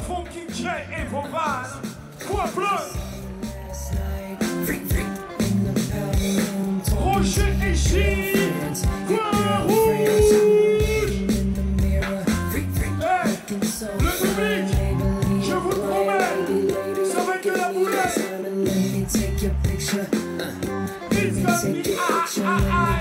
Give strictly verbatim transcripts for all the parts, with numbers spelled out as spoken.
Funky J improvise. Quoi bleu? Roger et Gilles. Quoi rouge? Hey, le public, je vous promets, ça va être de la boulette. It's gonna be ah ah ah.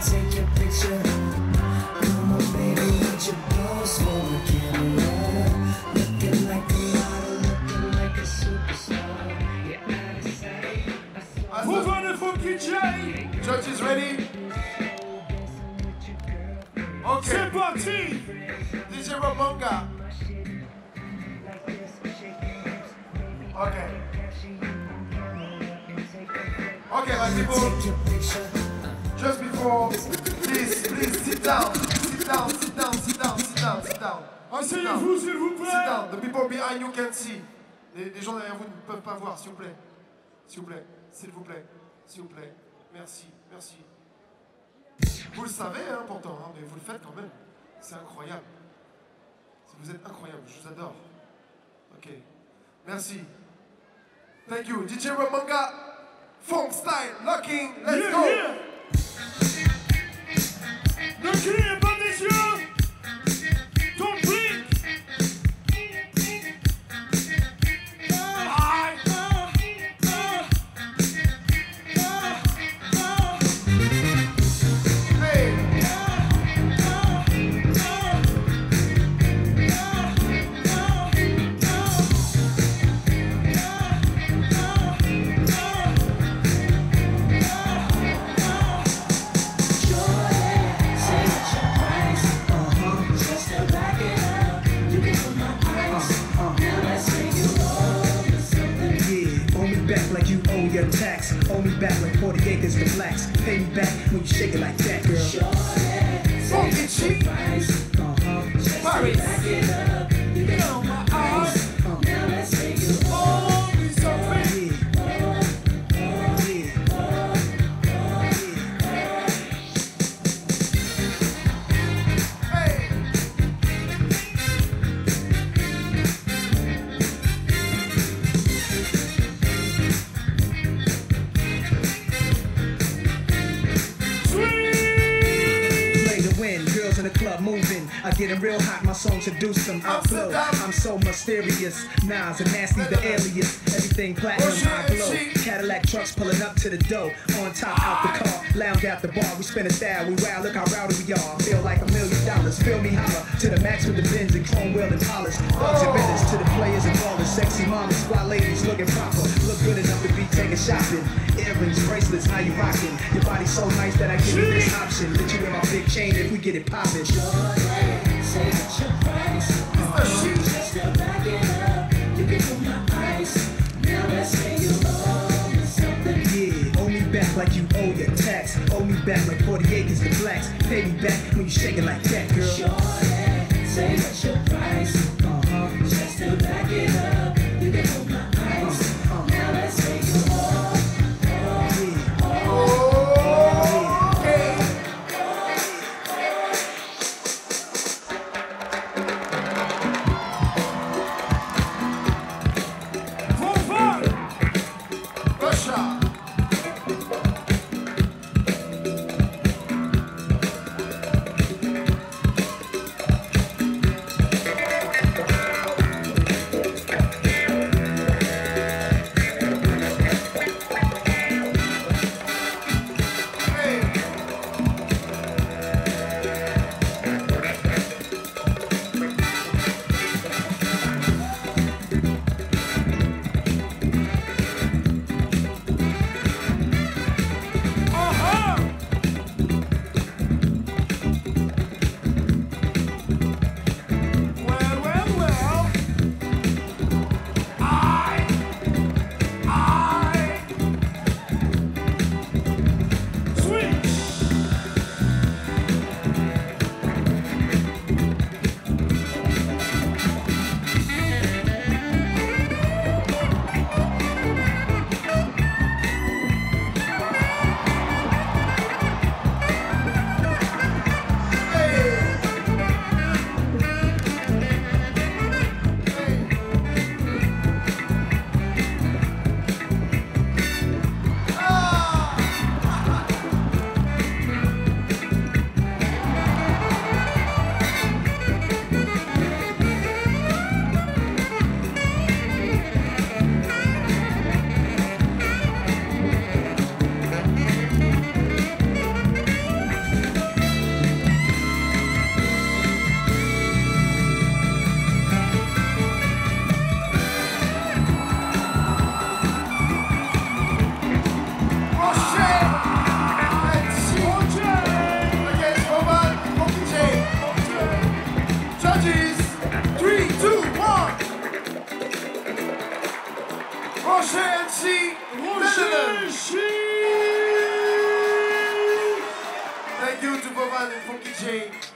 Move on the Funky J. Judge is ready. Okay. C'est parti. D J Ramanga. Okay. Okay, my people. Just before, please, please sit down. Sit down, sit down, sit down, sit down, sit down. Asseyez-vous, s'il vous plaît. Sit down. The people behind you can see. Les, les gens derrière vous ne peuvent pas voir, s'il vous plaît. S'il vous plaît, s'il vous plaît, s'il vous plaît. Merci, merci. Vous le savez, hein, pourtant, hein, mais vous le faites quand même. C'est incroyable. Vous êtes incroyable, je vous adore. Ok, merci. Thank you. D J Ramanga, funk style, locking, let's yeah, go. Yeah. Ne criez pas des yeux. Don't blink. Tax, owe me back like forty acres to blacks. Pay me back when you shake it like that, girl. Funky cheap. Uh-huh. Paris. Get on my eyes. Now let's say you owe me something. I getting real hot, my song seduce them, upload. I'm so mysterious, Nas and Nasty the alias. Everything platinum, I glow. Cadillac trucks pulling up to the door. On top, out the car, lounge at the bar. We spin a style, we wow, look how rowdy we are. Feel like a million dollars, feel me holler. To the max with the Benz and chrome wheel and polish. Bugs and bitters to the players and ballers. Sexy mamas, fly ladies looking proper. Look good enough to be taking shopping. Earrings, bracelets, how you rocking? Your body's so nice that I give you this option. Let you wear my big chain if we get it poppin'. Say what's your price? Uh-huh. Just to back it up, you can put my ice. Now let's say you owe me something. Yeah, owe me back like you owe your tax. Owe me back like forty acres to blacks. Pay me back when you shake it like that, girl. Shorty, say what's your price? Uh-huh. Just to back it up, you can put my ice. Uh-huh. Now let's say you owe, owe, yeah. owe, owe. Three, two, one. Rocher M C, Netherlands. Thank you to Boban and Funky J.